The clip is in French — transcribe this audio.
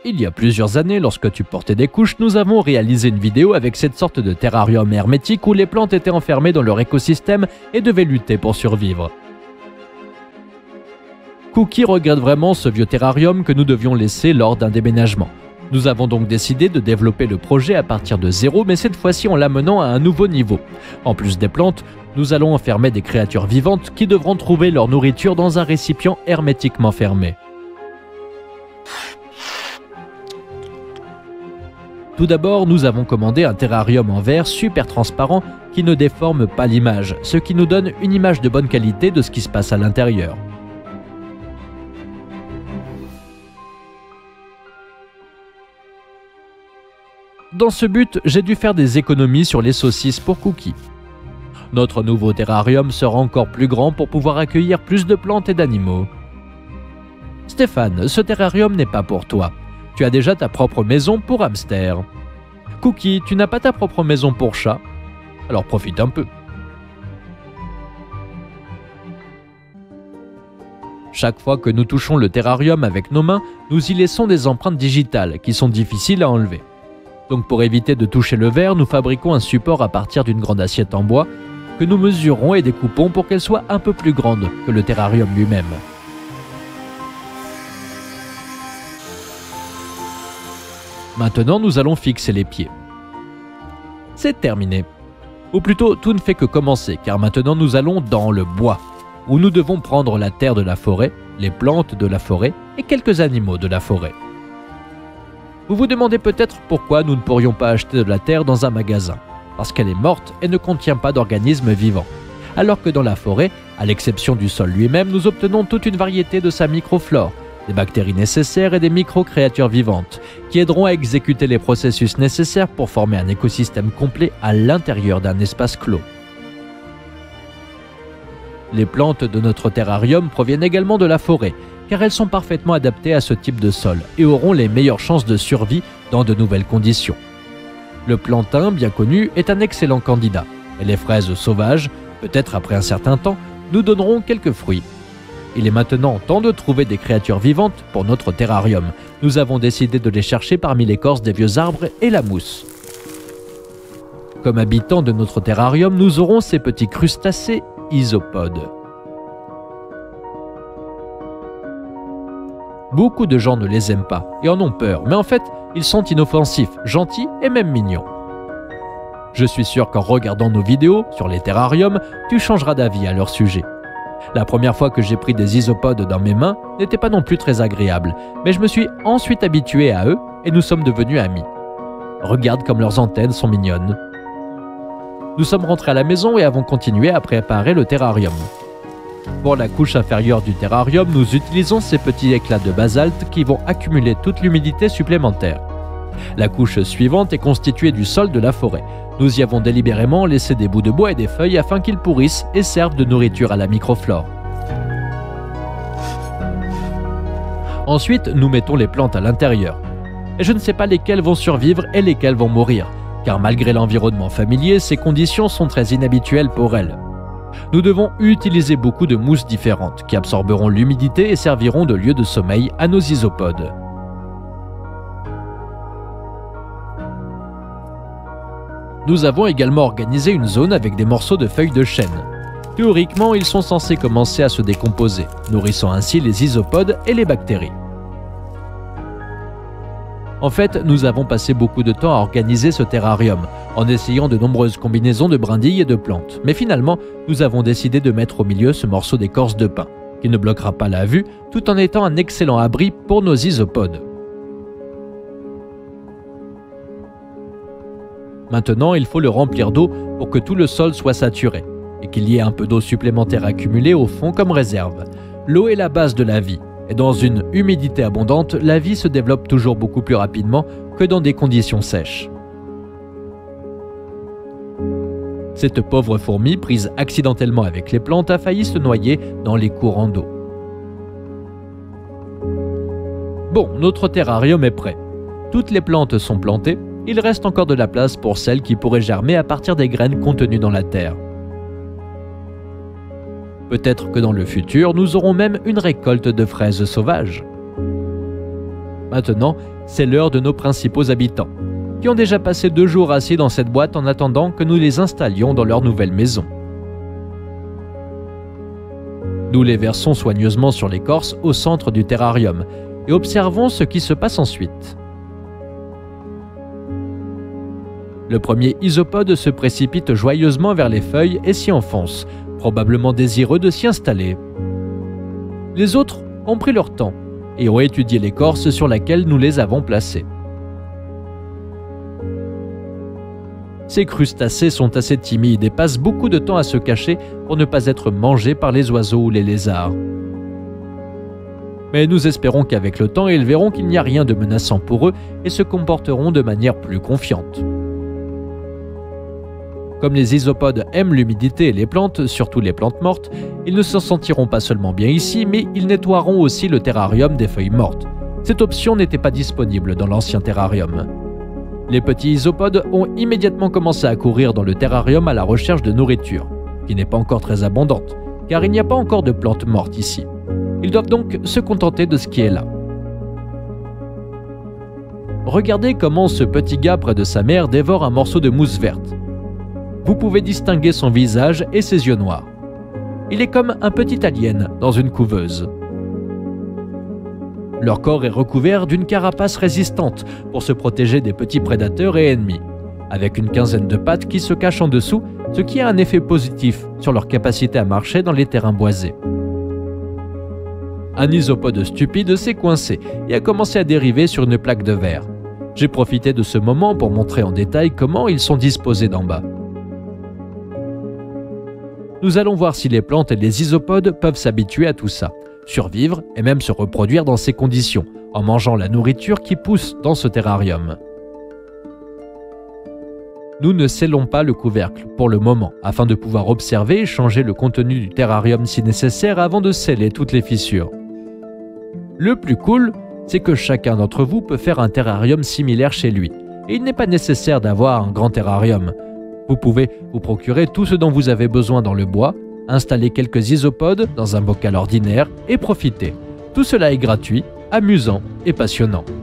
Il y a plusieurs années, lorsque tu portais des couches, nous avons réalisé une vidéo avec cette sorte de terrarium hermétique où les plantes étaient enfermées dans leur écosystème et devaient lutter pour survivre. Cookie regrette vraiment ce vieux terrarium que nous devions laisser lors d'un déménagement. Nous avons donc décidé de développer le projet à partir de zéro, mais cette fois-ci en l'amenant à un nouveau niveau. En plus des plantes, nous allons enfermer des créatures vivantes qui devront trouver leur nourriture dans un récipient hermétiquement fermé. Tout d'abord, nous avons commandé un terrarium en verre super transparent qui ne déforme pas l'image, ce qui nous donne une image de bonne qualité de ce qui se passe à l'intérieur. Dans ce but, j'ai dû faire des économies sur les saucisses pour Cookie. Notre nouveau terrarium sera encore plus grand pour pouvoir accueillir plus de plantes et d'animaux. Stéphane, ce terrarium n'est pas pour toi. Tu as déjà ta propre maison pour hamster. Cookie, tu n'as pas ta propre maison pour chat? Alors profite un peu. Chaque fois que nous touchons le terrarium avec nos mains, nous y laissons des empreintes digitales qui sont difficiles à enlever. Donc pour éviter de toucher le verre, nous fabriquons un support à partir d'une grande assiette en bois que nous mesurons et découpons pour qu'elle soit un peu plus grande que le terrarium lui-même. Maintenant, nous allons fixer les pieds. C'est terminé. Ou plutôt, tout ne fait que commencer, car maintenant nous allons dans le bois, où nous devons prendre la terre de la forêt, les plantes de la forêt et quelques animaux de la forêt. Vous vous demandez peut-être pourquoi nous ne pourrions pas acheter de la terre dans un magasin. Parce qu'elle est morte et ne contient pas d'organismes vivants. Alors que dans la forêt, à l'exception du sol lui-même, nous obtenons toute une variété de sa microflore, des bactéries nécessaires et des micro-créatures vivantes, qui aideront à exécuter les processus nécessaires pour former un écosystème complet à l'intérieur d'un espace clos. Les plantes de notre terrarium proviennent également de la forêt, car elles sont parfaitement adaptées à ce type de sol et auront les meilleures chances de survie dans de nouvelles conditions. Le plantain, bien connu, est un excellent candidat, et les fraises sauvages, peut-être après un certain temps, nous donneront quelques fruits. Il est maintenant temps de trouver des créatures vivantes pour notre terrarium. Nous avons décidé de les chercher parmi l'écorce des vieux arbres et la mousse. Comme habitants de notre terrarium, nous aurons ces petits crustacés isopodes. Beaucoup de gens ne les aiment pas et en ont peur, mais en fait, ils sont inoffensifs, gentils et même mignons. Je suis sûr qu'en regardant nos vidéos sur les terrariums, tu changeras d'avis à leur sujet. La première fois que j'ai pris des isopodes dans mes mains n'était pas non plus très agréable, mais je me suis ensuite habitué à eux et nous sommes devenus amis. Regarde comme leurs antennes sont mignonnes. Nous sommes rentrés à la maison et avons continué à préparer le terrarium. Pour la couche inférieure du terrarium, nous utilisons ces petits éclats de basalte qui vont accumuler toute l'humidité supplémentaire. La couche suivante est constituée du sol de la forêt. Nous y avons délibérément laissé des bouts de bois et des feuilles afin qu'ils pourrissent et servent de nourriture à la microflore. Ensuite, nous mettons les plantes à l'intérieur. Et je ne sais pas lesquelles vont survivre et lesquelles vont mourir, car malgré l'environnement familier, ces conditions sont très inhabituelles pour elles. Nous devons utiliser beaucoup de mousses différentes qui absorberont l'humidité et serviront de lieu de sommeil à nos isopodes. Nous avons également organisé une zone avec des morceaux de feuilles de chêne. Théoriquement, ils sont censés commencer à se décomposer, nourrissant ainsi les isopodes et les bactéries. En fait, nous avons passé beaucoup de temps à organiser ce terrarium, en essayant de nombreuses combinaisons de brindilles et de plantes. Mais finalement, nous avons décidé de mettre au milieu ce morceau d'écorce de pin, qui ne bloquera pas la vue, tout en étant un excellent abri pour nos isopodes. Maintenant, il faut le remplir d'eau pour que tout le sol soit saturé, et qu'il y ait un peu d'eau supplémentaire accumulée au fond comme réserve. L'eau est la base de la vie. Et dans une humidité abondante, la vie se développe toujours beaucoup plus rapidement que dans des conditions sèches. Cette pauvre fourmi, prise accidentellement avec les plantes, a failli se noyer dans les courants d'eau. Bon, notre terrarium est prêt. Toutes les plantes sont plantées, il reste encore de la place pour celles qui pourraient germer à partir des graines contenues dans la terre. Peut-être que dans le futur, nous aurons même une récolte de fraises sauvages. Maintenant, c'est l'heure de nos principaux habitants, qui ont déjà passé 2 jours assis dans cette boîte en attendant que nous les installions dans leur nouvelle maison. Nous les versons soigneusement sur l'écorce au centre du terrarium et observons ce qui se passe ensuite. Le premier isopode se précipite joyeusement vers les feuilles et s'y enfonce, probablement désireux de s'y installer. Les autres ont pris leur temps et ont étudié l'écorce sur laquelle nous les avons placés. Ces crustacés sont assez timides et passent beaucoup de temps à se cacher pour ne pas être mangés par les oiseaux ou les lézards. Mais nous espérons qu'avec le temps, ils verront qu'il n'y a rien de menaçant pour eux et se comporteront de manière plus confiante. Comme les isopodes aiment l'humidité et les plantes, surtout les plantes mortes, ils ne se sentiront pas seulement bien ici, mais ils nettoieront aussi le terrarium des feuilles mortes. Cette option n'était pas disponible dans l'ancien terrarium. Les petits isopodes ont immédiatement commencé à courir dans le terrarium à la recherche de nourriture, qui n'est pas encore très abondante, car il n'y a pas encore de plantes mortes ici. Ils doivent donc se contenter de ce qui est là. Regardez comment ce petit gars près de sa mère dévore un morceau de mousse verte. Vous pouvez distinguer son visage et ses yeux noirs. Il est comme un petit alien dans une couveuse. Leur corps est recouvert d'une carapace résistante pour se protéger des petits prédateurs et ennemis, avec une quinzaine de pattes qui se cachent en dessous, ce qui a un effet positif sur leur capacité à marcher dans les terrains boisés. Un isopode stupide s'est coincé et a commencé à dériver sur une plaque de verre. J'ai profité de ce moment pour montrer en détail comment ils sont disposés d'en bas. Nous allons voir si les plantes et les isopodes peuvent s'habituer à tout ça, survivre et même se reproduire dans ces conditions, en mangeant la nourriture qui pousse dans ce terrarium. Nous ne scellons pas le couvercle pour le moment, afin de pouvoir observer et changer le contenu du terrarium si nécessaire avant de sceller toutes les fissures. Le plus cool, c'est que chacun d'entre vous peut faire un terrarium similaire chez lui, et il n'est pas nécessaire d'avoir un grand terrarium. Vous pouvez vous procurer tout ce dont vous avez besoin dans le bois, installer quelques isopodes dans un bocal ordinaire et profiter. Tout cela est gratuit, amusant et passionnant.